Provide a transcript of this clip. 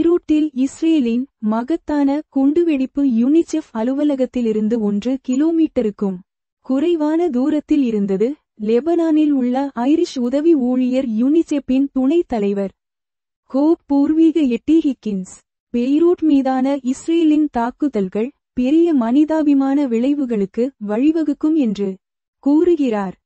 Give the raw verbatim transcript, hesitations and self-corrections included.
பெய்ரூட்டில் இஸ்ரேலின் மகத்தான குண்டுவெடிப்பு யுனிசெஃப் அலுவலகத்திலிருந்து ஒன்று கிலோமீட்டருக்கும் குறைவான தூரத்தில் இருந்தது. லெபனானில் உள்ள ஐரிஷ் உதவி ஊழியர் யுனிசெஃப்பின் துணைத் தலைவர் கோப் பூர்வீக எட்டி ஹிக்கின்ஸ், பெய்ரூட் மீதான இஸ்ரேலின் தாக்குதல்கள் பெரிய மனிதாபிமான விளைவுகளுக்கு வழிவகுக்கும் என்று கூறுகிறார்.